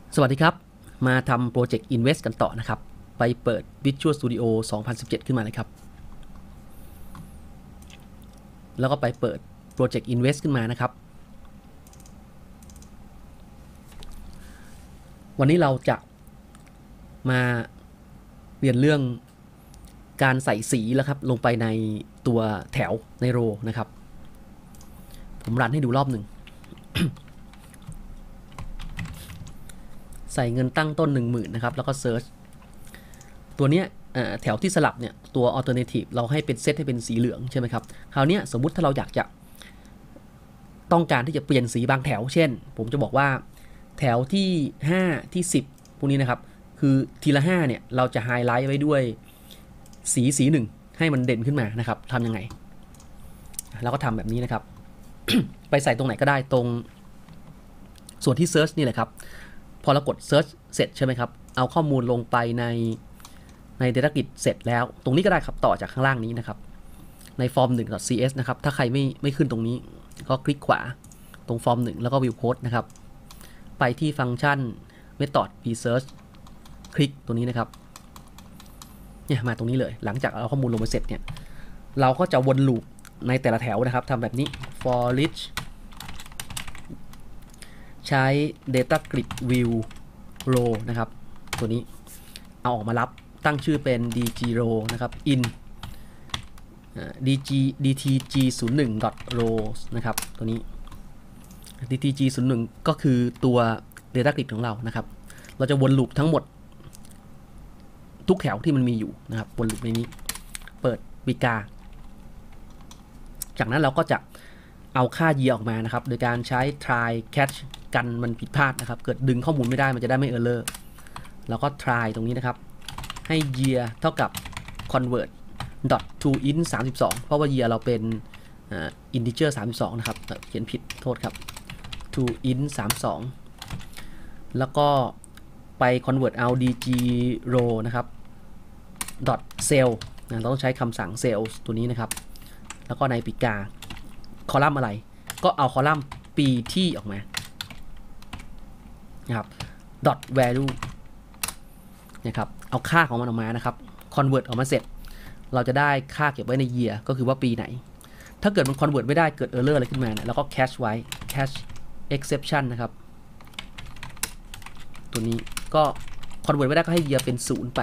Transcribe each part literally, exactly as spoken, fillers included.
สวัสดีครับมาทำโปรเจกต์ Invest กันต่อนะครับไปเปิด Visual Studio สองพันสิบเจ็ดขึ้นมาเลยครับแล้วก็ไปเปิดโปรเจกต์ Invest ขึ้นมานะครับวันนี้เราจะมาเรียนเรื่องการใส่สีแล้วครับลงไปในตัวแถวในโรนะครับผมรันให้ดูรอบหนึ่ง ใส่เงินตั้งต้น หนึ่งหมื่น นะครับแล้วก็ Search ตัวเนี้ยแถวที่สลับเนี่ยตัว alternative เราให้เป็นเซตให้เป็นสีเหลืองใช่ไหมครับคราวนี้สมมุติถ้าเราอยากจะต้องการที่จะเปลี่ยนสีบางแถวเช่นผมจะบอกว่าแถวที่ห้าที่สิบพวกนี้นะครับคือทีละห้าเนี่ยเราจะไฮไลท์ไว้ด้วยสีสีหนึ่งให้มันเด่นขึ้นมานะครับทำยังไงเราก็ทำแบบนี้นะครับ ไปใส่ตรงไหนก็ได้ตรงส่วนที่ Search นี่แหละครับพอเรากด Search เสร็จใช่ไหมครับเอาข้อมูลลงไปในใน Data Grid เสร็จแล้วตรงนี้ก็ได้ครับต่อจากข้างล่างนี้นะครับใน form หนึ่ง .cs นะครับถ้าใครไม่ไม่ขึ้นตรงนี้ก็คลิกขวาตรง form หนึ่งแล้วก็ view code นะครับไปที่ฟังก์ชัน method research คลิกตัวนี้นะครับเนี่ยมาตรงนี้เลยหลังจากเอาข้อมูลลงไปเสร็จเนี่ยเราก็จะวนลูปในแต่ละแถวนะครับทำแบบนี้ for each ใช้ data grid view row นะครับตัวนี้เอาออกมารับตั้งชื่อเป็น dg row นะครับ in dg dtg ศูนย์หนึ่ง rows นะครับตัวนี้ dtg ศูนย์หนึ่งก็คือตัว data grid ของเรานะครับเราจะวนลูปทั้งหมดทุกแถวที่มันมีอยู่นะครับวนลูปในนี้เปิดวิกาจากนั้นเราก็จะเอาค่า year ออกมานะครับโดยการใช้ try catch กันมันผิดพลาดนะครับเกิดดึงข้อมูลไม่ได้มันจะได้ไม่ error แล้วก็ try ตรงนี้นะครับให้ year เท่ากับ convert dot to int สามสิบสองเพราะว่า year เราเป็น integer สามสิบสองนะครับเขียนผิดโทษครับ to int สามสิบสองแล้วก็ไป convert เอา dg row นะครับ dot cell นะเราต้องใช้คำสั่ง cells ตัวนี้นะครับแล้วก็ในปีกาคอลัมน์อะไรก็เอาคอลัมน์ปีที่ออกมานะครับ dot value นะครับเอาค่าของมันออกมานะครับ convert ออกมาเสร็จเราจะได้ค่าเก็บไว้ใน year ก็คือว่าปีไหนถ้าเกิดมัน convert ไม่ได้เกิด error อะไรขึ้นมาเนี่ยเราก็ cache ไว้ cache exception นะครับตัวนี้ก็ convert ไม่ได้ก็ให้ year เป็นศูนย์ไป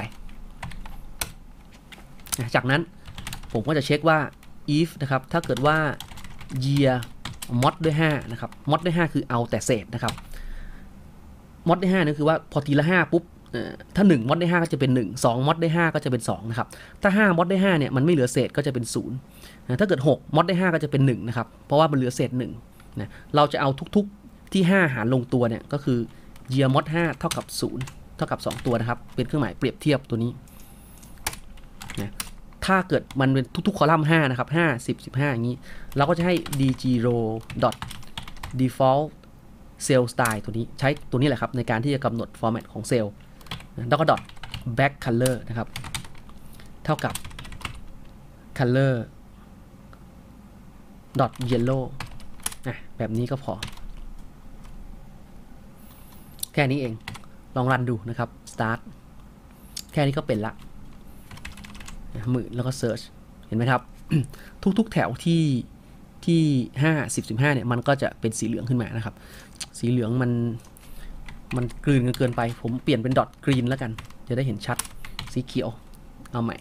จากนั้นผมก็จะเช็คว่า if นะครับถ้าเกิดว่า year mod ด้วยห้านะครับ mod ด้วยห้าคือเอาแต่เศษนะครับ mod ด้วยห้านั่นคือว่าพอทีละห้าปุ๊บถ้าหนึ่ง mod ได้ห้าก็จะเป็นหนึ่ง สอง mod ได้ห้าก็จะเป็นสองนะครับถ้าห้า mod ได้ห้าเนี่ยมันไม่เหลือเศษก็จะเป็นศูนย์นะถ้าเกิดหก mod ได้ห้าก็จะเป็นหนึ่งนะครับเพราะว่ามันเหลือเศษหนึ่งนะเราจะเอาทุกๆที่ห้าหารลงตัวเนี่ยก็คือ year mod ห้าเท่ากับศูนย์เท่ากับสองตัวนะครับเป็นเครื่องหมายเปรียบเทียบตัวนี้นะถ้าเกิดมันเป็นทุกๆคอลัมน์ห้านะครับห้า สิบ สิบห้าอย่างนี้เราก็จะให้ dg row dot default cell style ตัวนี้ใช้ตัวนี้แหละครับในการที่จะกำหนด format ของเซลล์แล้วก็ dot back color นะครับเท่ากับ color dot yellow นะแบบนี้ก็พอแค่นี้เองลองรันดูนะครับ start แค่นี้ก็เป็นละหมื่นแล้วก็ search เห็นไหมครับ ทุกๆแถวที่ที่ห้า สิบ สิบห้าเนี่ยมันก็จะเป็นสีเหลืองขึ้นมานะครับสีเหลืองมันมันกลืนกันเกินไปผมเปลี่ยนเป็นดอทกรีนแล้วกันจะได้เห็นชัดสีเขียวเอาใหม่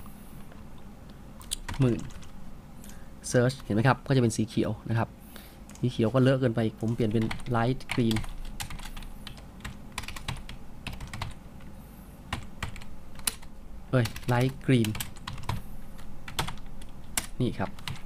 หมื่น search เห็นไหมครับก็จะเป็นสีเขียวนะครับสีเขียวก็เลอะเกินไปผมเปลี่ยนเป็น light green เอ้ย light green นี่ครับ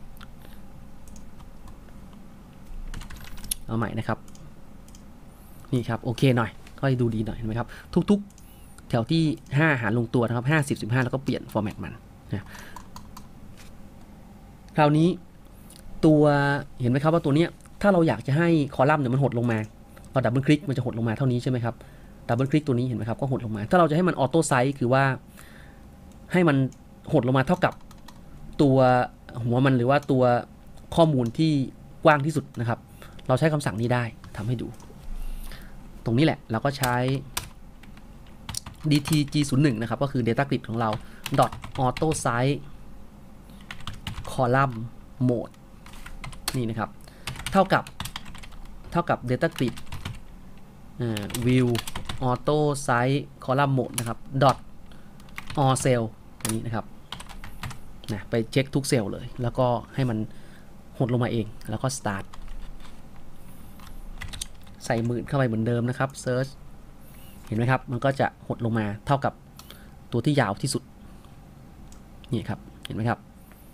เอาใหม่นะครับนี่ครับโอเคหน่อยก็ดูดีหน่อยเห็นไหมครับทุกๆแถวที่ห้าหารลงตัวนะครับห้า สิบ สิบห้าแล้วก็เปลี่ยน format มันนะคราวนี้ตัวเห็นไหมครับว่าตัวนี้ถ้าเราอยากจะให้คอลัมน์เนี่ยมันหดลงมาพอดับเบิลคลิกมันจะหดลงมาเท่านี้ใช่ไหมครับดับเบิลคลิกตัวนี้เห็นไหมครับก็หดลงมาถ้าเราจะให้มันออโต้ไซส์คือว่าให้มันหดลงมาเท่ากับตัวหัวมันหรือว่าตัวข้อมูลที่กว้างที่สุดนะครับเราใช้คำสั่งนี้ได้ทำให้ดูตรงนี้แหละเราก็ใช้ ดี ที จี ศูนย์ หนึ่ง นะครับก็คือ Data Grid ของเรา dot auto size column mode นี่นะครับเท่ากับเท่ากับ Data Grid view auto size column mode นะครับ dot all cell อันนี้นะครับนะไปเช็คทุกเซลล์เลยแล้วก็ให้มันหดลงมาเองแล้วก็ start ใส่หมื่นเข้าไปเหมือนเดิมนะครับ search เห็นไหมครับมันก็จะหดลงมาเท่ากับตัวที่ยาวที่สุดนี่ครับเห็นไหมครับ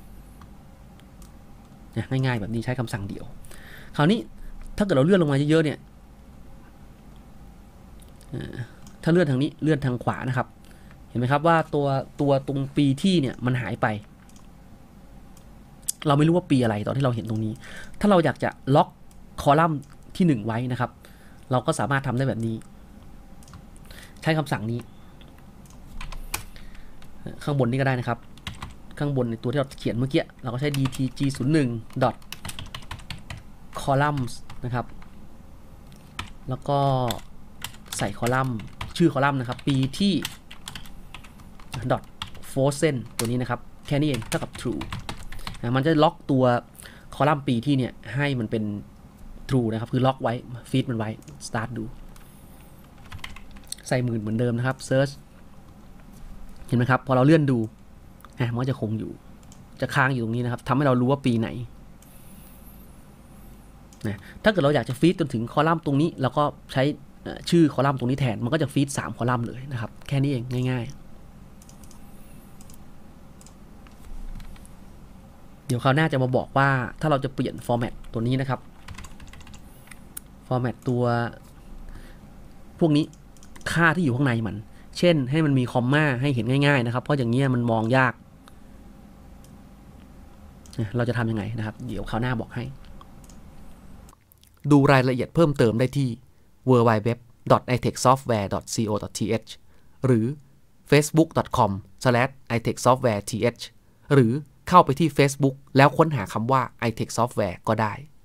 ง่ายๆแบบนี้ใช้คำสั่งเดียวคราวนี้ถ้าเกิดเราเลื่อนลงมาเยอะๆเนี่ยถ้าเลื่อนทางนี้เลื่อนทางขวานะครับเห็นไหมครับว่าตัวตัวตรงปีที่เนี่ยมันหายไปเราไม่รู้ว่าปีอะไรตอนที่เราเห็นตรงนี้ถ้าเราอยากจะล็อกคอลัมน์ที่หนึ่งไว้นะครับเราก็สามารถทำได้แบบนี้ใช้คำสั่งนี้ข้างบนนี้ก็ได้นะครับข้างบนในตัวที่เราเขียนเมื่อกี้เราก็ใช้ ดี ที จี ศูนย์ หนึ่ง dot columns นะครับแล้วก็ใส่คอลัมน์ชื่อคอลัมน์นะครับปีที่ dot frozen ตัวนี้นะครับแค่นี้เองเท่ากับ true นะมันจะล็อกตัวคอลัมน์ปีที่เนี่ยให้มันเป็น true นะครับคือล็อกไว้ฟีดมันไว้ start ดูใส่หมื่นเหมือนเดิมนะครับ search เห็นไหมครับพอเราเลื่อนดูมันก็จะคงอยู่จะค้างอยู่ตรงนี้นะครับทำให้เรารู้ว่าปีไหนนะถ้าเกิดเราอยากจะฟีดจนถึงคอลัมน์ตรงนี้เราก็ใช้ชื่อคอลัมน์ตรงนี้แทนมันก็จะฟีดสามคอลัมน์เลยนะครับแค่นี้เองง่ายๆเดี๋ยวคราวหน้าจะมาบอกว่าถ้าเราจะเปลี่ยนฟอร์แมตตัวนี้นะครับฟอร์แมตตัวพวกนี้ค่าที่อยู่ข้างในมันเช่นให้มันมีคอมมาให้เห็นง่ายๆนะครับเพราะอย่างนี้มันมองยากเราจะทำยังไงนะครับเดี๋ยวคราวหน้าบอกให้ดูรายละเอียดเพิ่มเติมได้ที่ ดับเบิลยู ดับเบิลยู ดับเบิลยู ดอท ไอเทคซอฟต์แวร์ ดอท ซี โอ ดอท ที เอช หรือ เฟซบุ๊ก ดอท คอม สแลช ไอเทคซอฟต์แวร์ ที เอช หรือเข้าไปที่ Facebook แล้วค้นหาคำว่า ไอเทค Software ก็ได้